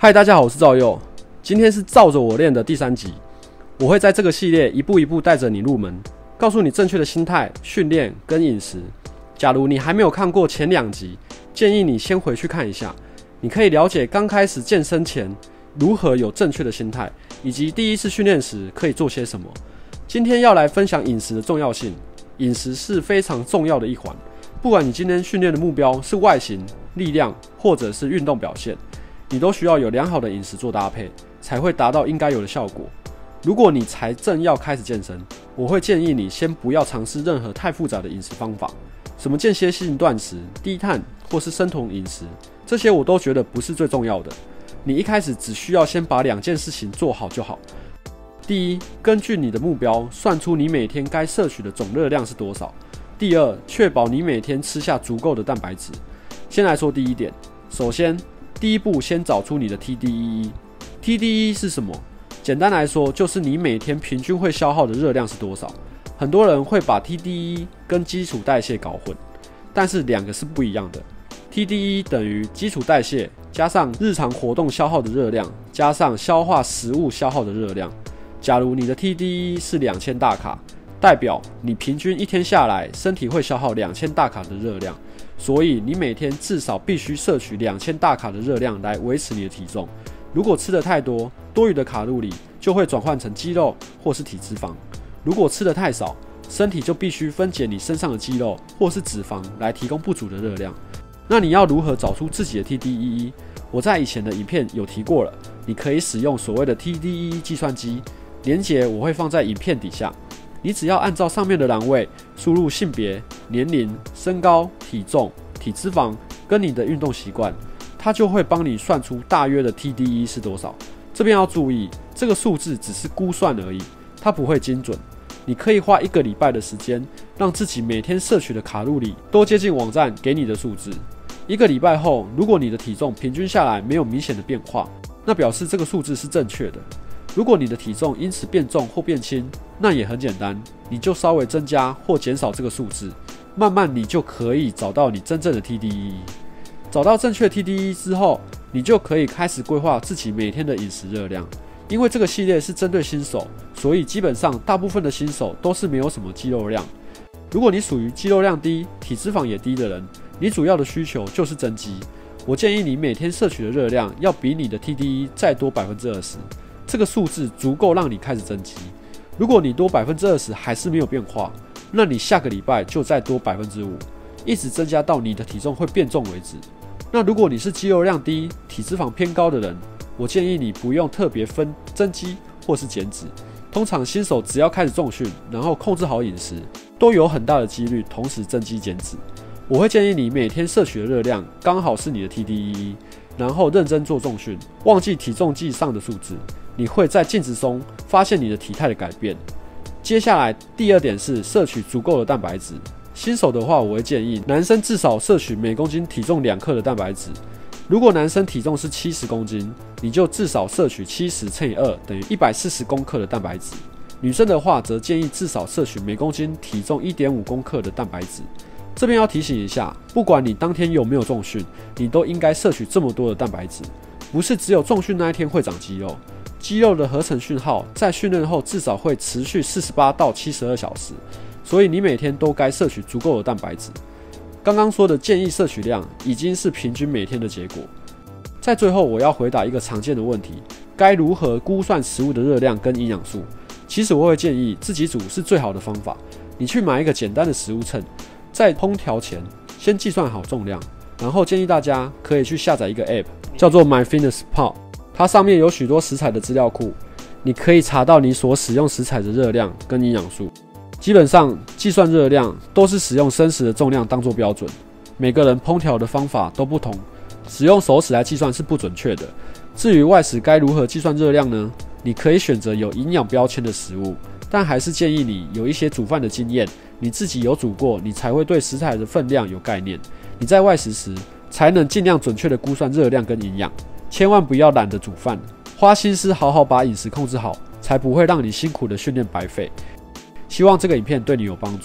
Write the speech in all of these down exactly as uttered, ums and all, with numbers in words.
嗨，大家好，我是赵佑。今天是照着我练的第三集，我会在这个系列一步一步带着你入门，告诉你正确的心态、训练跟饮食。假如你还没有看过前两集，建议你先回去看一下，你可以了解刚开始健身前如何有正确的心态，以及第一次训练时可以做些什么。今天要来分享饮食的重要性，饮食是非常重要的一环。不管你今天训练的目标是外形、力量，或者是运动表现，你都需要有良好的饮食做搭配，才会达到应该有的效果。如果你才正要开始健身，我会建议你先不要尝试任何太复杂的饮食方法，什么间歇性断食、低碳或是生酮饮食，这些我都觉得不是最重要的。你一开始只需要先把两件事情做好就好。第一，根据你的目标算出你每天该摄取的总热量是多少。第二，确保你每天吃下足够的蛋白质。先来说第一点，首先第一步先找出你的 T D E E。T D E E 是什么？简单来说，就是你每天平均会消耗的热量是多少。很多人会把 T D E E 跟基础代谢搞混，但是两个是不一样的。T D E E 等于基础代谢加上日常活动消耗的热量，加上消化食物消耗的热量。假如你的 T D E E 是两千大卡，代表你平均一天下来身体会消耗两千大卡的热量，所以你每天至少必须摄取两千大卡的热量来维持你的体重。如果吃得太多，多余的卡路里就会转换成肌肉或是体脂肪；如果吃得太少，身体就必须分解你身上的肌肉或是脂肪来提供不足的热量。那你要如何找出自己的 T D E E？ 我在以前的影片有提过了，你可以使用所谓的 T D E E 计算机，连结我会放在影片底下。你只要按照上面的栏位输入性别、年龄、身高、体重、体脂肪跟你的运动习惯，它就会帮你算出大约的 T D E E 是多少。这边要注意，这个数字只是估算而已，它不会精准。你可以花一个礼拜的时间，让自己每天摄取的卡路里都接近网站给你的数字。一个礼拜后，如果你的体重平均下来没有明显的变化，那表示这个数字是正确的。如果你的体重因此变重或变轻，那也很简单，你就稍微增加或减少这个数字，慢慢你就可以找到你真正的 T D E E。 找到正确 T D E E 之后，你就可以开始规划自己每天的饮食热量。因为这个系列是针对新手，所以基本上大部分的新手都是没有什么肌肉量。如果你属于肌肉量低、体脂肪也低的人，你主要的需求就是增肌。我建议你每天摄取的热量要比你的 T D E E 再多 百分之二十， 这个数字足够让你开始增肌。如果你多 百分之二十 还是没有变化，那你下个礼拜就再多 百分之五， 一直增加到你的体重会变重为止。那如果你是肌肉量低、体脂肪偏高的人，我建议你不用特别分增肌或是减脂。通常新手只要开始重训，然后控制好饮食，都有很大的几率同时增肌减脂。我会建议你每天摄取的热量刚好是你的 T D E E， 然后认真做重训，忘记体重计上的数字，你会在镜子中发现你的体态的改变。接下来第二点是摄取足够的蛋白质。新手的话，我会建议男生至少摄取每公斤体重两克的蛋白质。如果男生体重是七十公斤，你就至少摄取七十乘以二等于一百四十公克的蛋白质。女生的话则建议至少摄取每公斤体重 一点五公克的蛋白质。这边要提醒一下，不管你当天有没有重训，你都应该摄取这么多的蛋白质。不是只有重训那一天会长肌肉，肌肉的合成讯号在训练后至少会持续四十八到七十二小时，所以你每天都该摄取足够的蛋白质。刚刚说的建议摄取量已经是平均每天的结果。在最后，我要回答一个常见的问题，该如何估算食物的热量跟营养素？其实我会建议自己煮是最好的方法。你去买一个简单的食物秤，在烹调前先计算好重量，然后建议大家可以去下载一个 App， 叫做 MyFitnessPal， 它上面有许多食材的资料库，你可以查到你所使用食材的热量跟营养素。基本上计算热量都是使用生食的重量当作标准，每个人烹调的方法都不同，使用熟食来计算是不准确的。至于外食该如何计算热量呢？你可以选择有营养标签的食物，但还是建议你有一些煮饭的经验，你自己有煮过，你才会对食材的分量有概念。你在外食时才能尽量准确的估算热量跟营养，千万不要懒得煮饭，花心思好好把饮食控制好，才不会让你辛苦的训练白费。希望这个影片对你有帮助，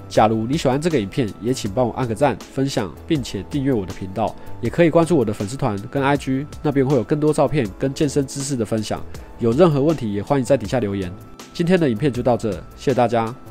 假如你喜欢这个影片，也请帮我按个赞、分享，并且订阅我的频道，也可以关注我的粉丝团跟 I G， 那边会有更多照片跟健身知识的分享。有任何问题也欢迎在底下留言。今天的影片就到这，谢谢大家。